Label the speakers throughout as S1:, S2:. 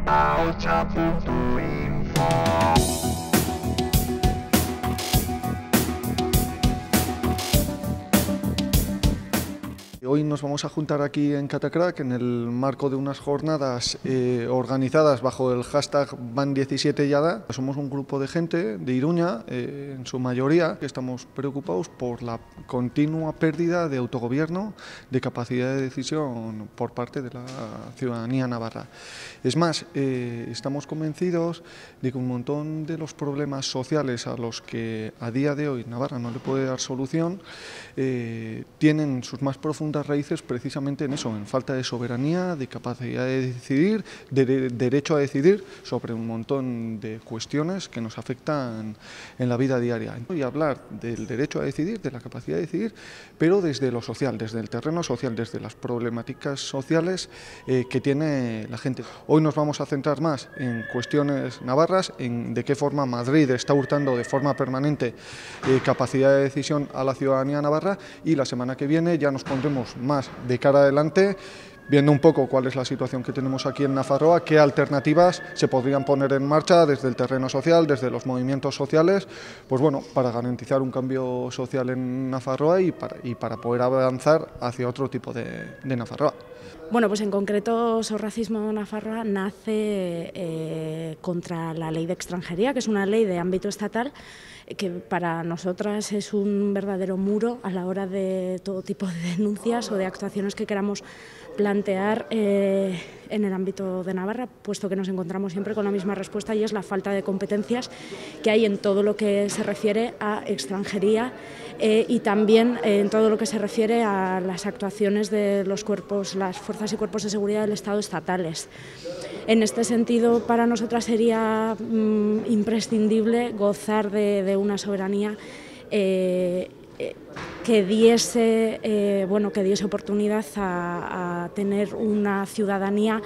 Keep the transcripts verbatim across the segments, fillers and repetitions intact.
S1: Hoy nos vamos a juntar aquí en Catacrac en el marco de unas jornadas eh, organizadas bajo el hashtag Van diecisiete Yada. Somos un grupo de gente de Iruña, eh, en su mayoría, que estamos preocupados por la continua pérdida de autogobierno, de capacidad de decisión por parte de la ciudadanía navarra. Es más, eh, estamos convencidos de que un montón de los problemas sociales a los que a día de hoy Navarra no le puede dar solución eh, tienen sus más profundas raíces precisamente en eso, en falta de soberanía, de capacidad de decidir, de, de derecho a decidir sobre un montón de cuestiones que nos afectan en la vida diaria. Y hablar del derecho a decidir, de la capacidad de decidir, pero desde lo social, desde el terreno social, desde las problemáticas sociales eh, que tiene la gente. Hoy nos vamos a centrar más en cuestiones navarras, en de qué forma Madrid está hurtando de forma permanente eh, capacidad de decisión a la ciudadanía navarra, y la semana que viene ya nos pondremos más de cara adelante, viendo un poco cuál es la situación que tenemos aquí en Nafarroa, qué alternativas se podrían poner en marcha desde el terreno social, desde los movimientos sociales, pues bueno, para garantizar un cambio social en Nafarroa y para, y para poder avanzar hacia otro tipo de, de Nafarroa.
S2: Bueno, pues en concreto Sorracismo Nafarroa nace eh, contra la ley de extranjería, que es una ley de ámbito estatal que para nosotras es un verdadero muro a la hora de todo tipo de denuncias o de actuaciones que queramos plantear eh, en el ámbito de Navarra, puesto que nos encontramos siempre con la misma respuesta, y es la falta de competencias que hay en todo lo que se refiere a extranjería eh, y también eh, en todo lo que se refiere a las actuaciones de los cuerpos, las fuerzas y cuerpos de seguridad del Estado estatales. En este sentido, para nosotras sería mm, imprescindible gozar de, de una soberanía eh, que diese, eh, bueno, que diese oportunidad a, a tener una ciudadanía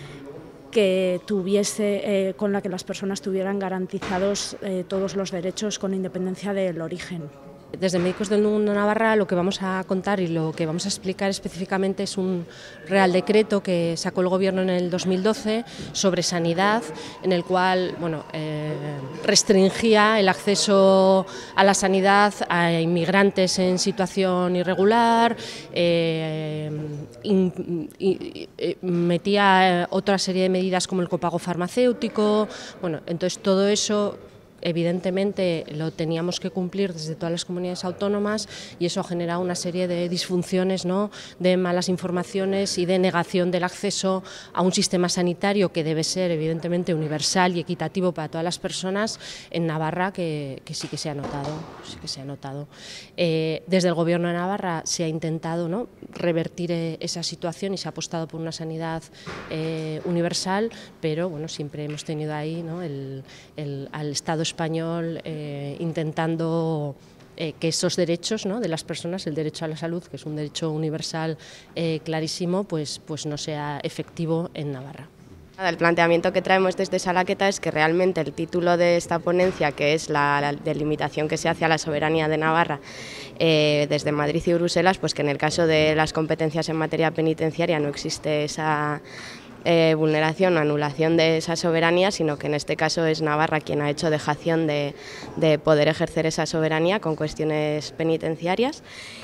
S2: que tuviese, eh, con la que las personas tuvieran garantizados eh, todos los derechos con independencia del origen.
S3: Desde Médicos del Mundo Navarra lo que vamos a contar y lo que vamos a explicar específicamente es un Real Decreto que sacó el Gobierno en el dos mil doce sobre sanidad, en el cual bueno, eh, restringía el acceso a la sanidad a inmigrantes en situación irregular, eh, in, in, in, metía otra serie de medidas como el copago farmacéutico. Bueno, entonces todo eso evidentemente lo teníamos que cumplir desde todas las comunidades autónomas, y eso ha generado una serie de disfunciones, ¿no?, de malas informaciones y de negación del acceso a un sistema sanitario que debe ser evidentemente universal y equitativo para todas las personas en Navarra, que, que sí que se ha notado, sí que se ha notado. Eh, desde el Gobierno de Navarra se ha intentado, ¿no?, revertir eh, esa situación y se ha apostado por una sanidad eh, universal, pero bueno, siempre hemos tenido ahí, ¿no?, el, el, al Estado español eh, intentando eh, que esos derechos, ¿no?, de las personas, el derecho a la salud, que es un derecho universal eh, clarísimo, pues, pues no sea efectivo en Navarra.
S4: El planteamiento que traemos desde Salaqueta es que realmente el título de esta ponencia, que es la, la delimitación que se hace a la soberanía de Navarra eh, desde Madrid y Bruselas, pues que en el caso de las competencias en materia penitenciaria no existe esa Eh, vulneración o anulación de esa soberanía, sino que en este caso es Navarra quien ha hecho dejación de, de poder ejercer esa soberanía con cuestiones penitenciarias,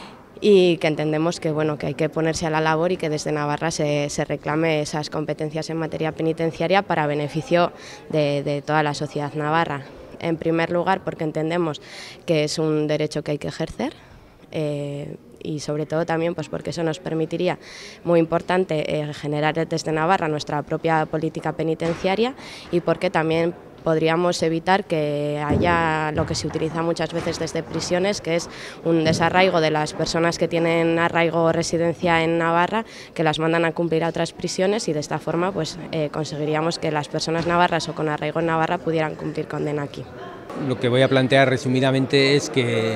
S4: y que entendemos que, bueno, que hay que ponerse a la labor y que desde Navarra se, se reclame esas competencias en materia penitenciaria para beneficio de, de toda la sociedad navarra. En primer lugar, porque entendemos que es un derecho que hay que ejercer, eh, y sobre todo también pues porque eso nos permitiría, muy importante, eh, generar desde Navarra nuestra propia política penitenciaria, y porque también podríamos evitar que haya lo que se utiliza muchas veces desde prisiones, que es un desarraigo de las personas que tienen arraigo o residencia en Navarra, que las mandan a cumplir a otras prisiones, y de esta forma pues eh, conseguiríamos que las personas navarras o con arraigo en Navarra pudieran cumplir condena aquí.
S5: Lo que voy a plantear resumidamente es que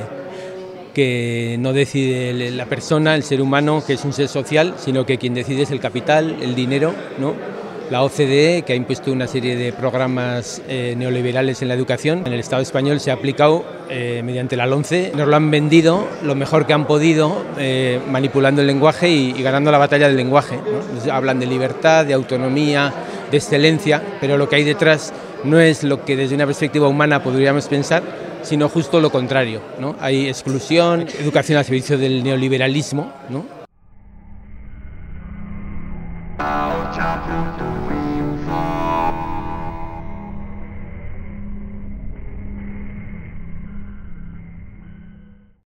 S5: que no decide la persona, el ser humano, que es un ser social, sino que quien decide es el capital, el dinero, ¿no? La O C D E, que ha impuesto una serie de programas eh, neoliberales en la educación, en el Estado español se ha aplicado eh, mediante la LOMCE. Nos lo han vendido lo mejor que han podido, eh, manipulando el lenguaje y, y ganando la batalla del lenguaje, ¿no? Entonces, hablan de libertad, de autonomía, de excelencia, pero lo que hay detrás no es lo que desde una perspectiva humana podríamos pensar, sino justo lo contrario, ¿no? Hay exclusión, educación al servicio del neoliberalismo, ¿no?